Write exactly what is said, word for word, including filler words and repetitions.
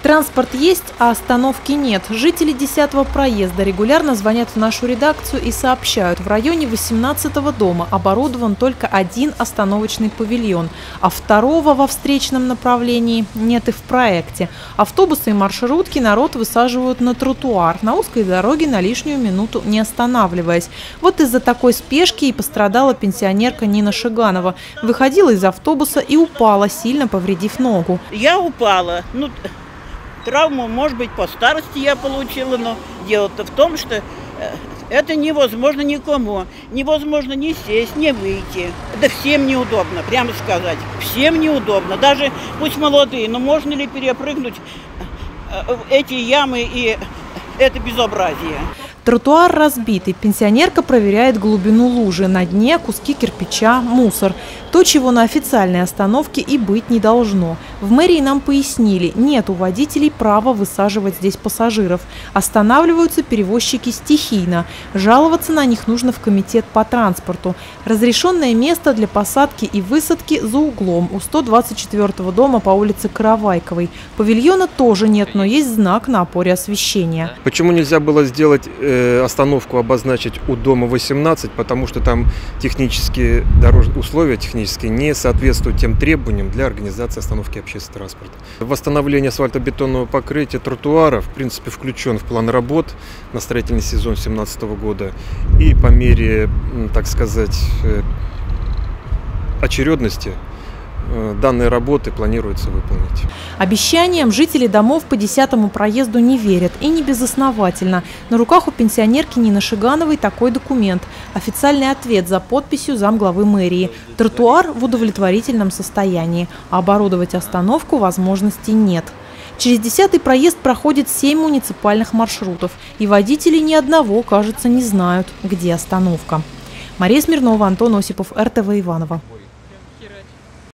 Транспорт есть, а остановки нет. Жители десятого проезда регулярно звонят в нашу редакцию и сообщают, в районе восемнадцатого дома оборудован только один остановочный павильон, а второго во встречном направлении нет и в проекте. Автобусы и маршрутки народ высаживают на тротуар, на узкой дороге на лишнюю минуту не останавливаясь. Вот из-за такой спешки и пострадала пенсионерка Нина Шиганова. Выходила из автобуса и упала, сильно повредив ногу. Я упала. Ну, травму, может быть, по старости я получила, но дело-то в том, что это невозможно никому. Невозможно ни сесть, ни выйти. Это всем неудобно, прямо сказать. Всем неудобно. Даже пусть молодые, но можно ли перепрыгнуть эти ямы и это безобразие? Тротуар разбитый. Пенсионерка проверяет глубину лужи. На дне куски кирпича, мусор. То, чего на официальной остановке и быть не должно. В мэрии нам пояснили, нет у водителей права высаживать здесь пассажиров. Останавливаются перевозчики стихийно. Жаловаться на них нужно в комитет по транспорту. Разрешенное место для посадки и высадки за углом у сто двадцать четвёртого дома по улице Каравайковой. Павильона тоже нет, но есть знак на опоре освещения. Почему нельзя было сделать э, остановку, обозначить у дома восемнадцать? Потому что там технические дорожные условия технические не соответствуют тем требованиям для организации остановки общественного транспорта. Восстановление асфальтобетонного покрытия тротуара, в принципе, включен в план работ на строительный сезон две тысячи семнадцатого года. И по мере, так сказать, очередности данные работы планируется выполнить. Обещаниям жители домов по десятому проезду не верят, и не безосновательно. На руках у пенсионерки Нины Шигановой такой документ. Официальный ответ за подписью замглавы мэрии. Тротуар в удовлетворительном состоянии, а оборудовать остановку возможности нет. Через десятый проезд проходит семь муниципальных маршрутов, и водители ни одного, кажется, не знают, где остановка. Мария Смирнова, Антон Осипов, эр тэ вэ Иваново.